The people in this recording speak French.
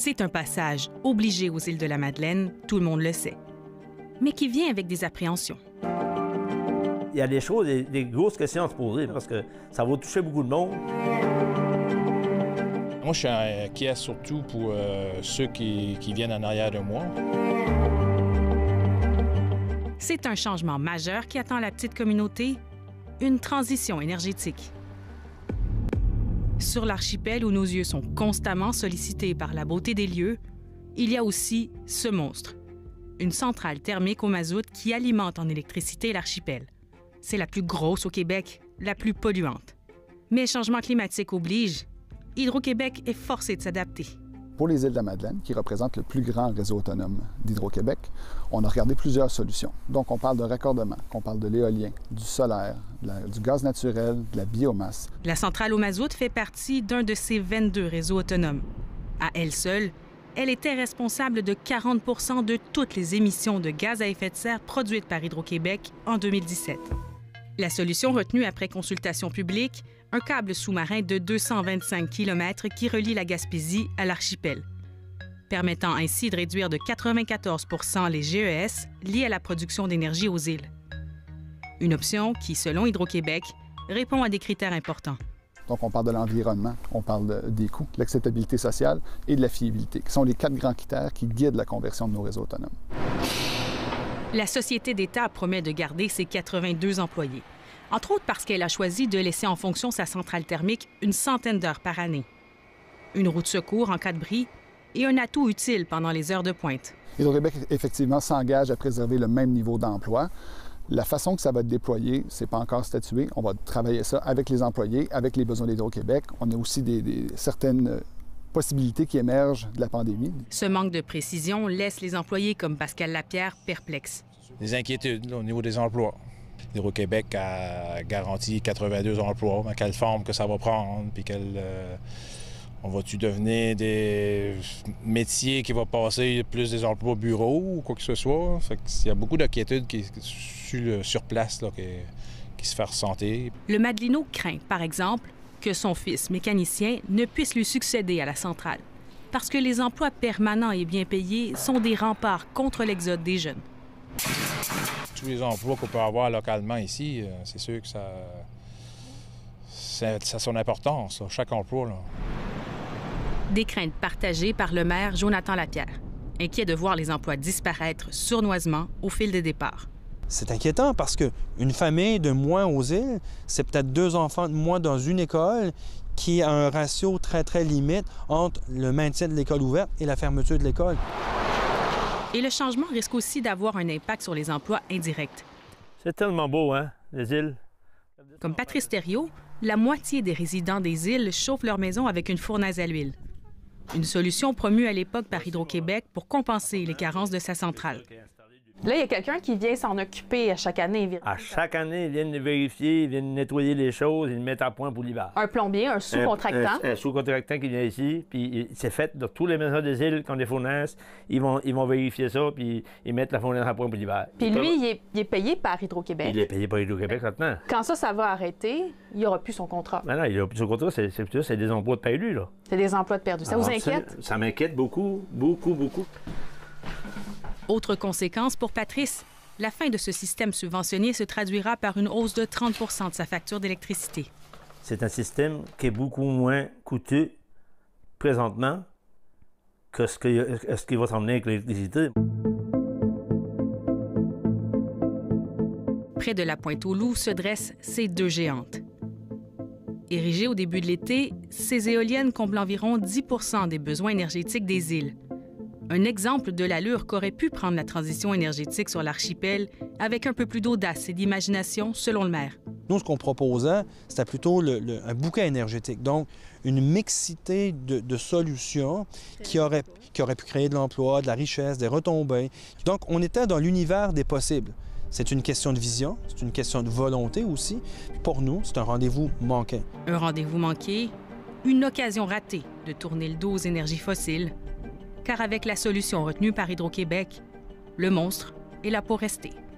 C'est un passage obligé aux îles de la Madeleine, tout le monde le sait, mais qui vient avec des appréhensions. Il y a des choses, des grosses questions à se poser parce que ça va toucher beaucoup de monde. Moi, je suis inquiet surtout pour ceux qui viennent en arrière de moi. C'est un changement majeur qui attend la petite communauté, une transition énergétique. Sur l'archipel où nos yeux sont constamment sollicités par la beauté des lieux, il y a aussi ce monstre, une centrale thermique au mazout qui alimente en électricité l'archipel. C'est la plus grosse au Québec, la plus polluante. Mais changement climatique oblige, Hydro-Québec est forcé de s'adapter. Pour les îles de la Madeleine, qui représentent le plus grand réseau autonome d'Hydro-Québec, on a regardé plusieurs solutions. Donc, on parle de raccordement, on parle de l'éolien, du solaire, du gaz naturel, de la biomasse. La centrale au mazout fait partie d'un de ces 22 réseaux autonomes. À elle seule, elle était responsable de 40 % de toutes les émissions de gaz à effet de serre produites par Hydro-Québec en 2017. La solution retenue après consultation publique, un câble sous-marin de 225 km qui relie la Gaspésie à l'archipel, permettant ainsi de réduire de 94 % les GES liés à la production d'énergie aux îles. Une option qui, selon Hydro-Québec, répond à des critères importants. Donc, on parle de l'environnement, on parle des coûts, de l'acceptabilité sociale et de la fiabilité, qui sont les 4 grands critères qui guident la conversion de nos réseaux autonomes. La Société d'État promet de garder ses 82 employés, entre autres parce qu'elle a choisi de laisser en fonction sa centrale thermique une centaine d'heures par année. Une roue de secours en cas de bris et un atout utile pendant les heures de pointe. Hydro-Québec, effectivement, s'engage à préserver le même niveau d'emploi. La façon que ça va être déployé, ce n'est pas encore statué. On va travailler ça avec les employés, avec les besoins d'Hydro-Québec. On a aussi certaines possibilités qui émergent de la pandémie. Ce manque de précision laisse les employés comme Pascal Lapierre perplexes. Des inquiétudes là, au niveau des emplois. Hydro-Québec a garanti 82 emplois, mais quelle forme que ça va prendre, puis on va-tu devenir des métiers qui vont passer plus des emplois bureaux ou quoi que ce soit? Fait qu'il y a beaucoup d'inquiétudes sur place là, qui se fait ressentir. Le Madelino craint, par exemple, que son fils mécanicien ne puisse lui succéder à la centrale, parce que les emplois permanents et bien payés sont des remparts contre l'exode des jeunes. Tous les emplois qu'on peut avoir localement ici, c'est sûr que ça a son importance, là, chaque emploi. Là. Des craintes partagées par le maire Jonathan Lapierre, inquiet de voir les emplois disparaître sournoisement au fil des départs. C'est inquiétant parce qu'une famille de moins aux îles, c'est peut-être 2 enfants de moins dans une école qui a un ratio très, très limite entre le maintien de l'école ouverte et la fermeture de l'école. Et le changement risque aussi d'avoir un impact sur les emplois indirects. C'est tellement beau, hein, les îles. Comme Patrice Thériault, la moitié des résidents des îles chauffent leur maison avec une fournaise à l'huile. Une solution promue à l'époque par Hydro-Québec pour compenser les carences de sa centrale. Là, il y a quelqu'un qui vient s'en occuper à chaque année. À chaque année, ils viennent vérifier, ils viennent nettoyer les choses, ils les mettent à point pour l'hiver. Un plombier, un sous-contractant. Un sous-contractant qui vient ici, puis c'est fait dans tous les maisons des îles qui ont des fournaises, ils vont vérifier ça, puis ils mettent la fournaise à point pour l'hiver. Puis lui, il est payé par Hydro-Québec. Il est payé par Hydro-Québec maintenant. Quand ça va arrêter, il n'y aura plus son contrat. Non, il n'y aura plus son contrat, c'est des emplois de perdus, là. C'est des emplois de perdus. Ça vous inquiète? Ça m'inquiète beaucoup, beaucoup, beaucoup. Autre conséquence pour Patrice, la fin de ce système subventionné se traduira par une hausse de 30 % de sa facture d'électricité. C'est un système qui est beaucoup moins coûteux présentement que ce qui va s'emmener avec l'électricité. Près de la Pointe-aux-Loups se dressent ces 2 géantes. Érigées au début de l'été, ces éoliennes comblent environ 10 % des besoins énergétiques des îles. Un exemple de l'allure qu'aurait pu prendre la transition énergétique sur l'archipel avec un peu plus d'audace et d'imagination, selon le maire. Nous, ce qu'on proposait, c'était plutôt un bouquet énergétique, donc une mixité de solutions qui aurait pu créer de l'emploi, de la richesse, des retombées. Donc, on était dans l'univers des possibles. C'est une question de vision, c'est une question de volonté aussi. Pour nous, c'est un rendez-vous manqué. Un rendez-vous manqué, une occasion ratée de tourner le dos aux énergies fossiles, car avec la solution retenue par Hydro-Québec, le monstre est là pour rester.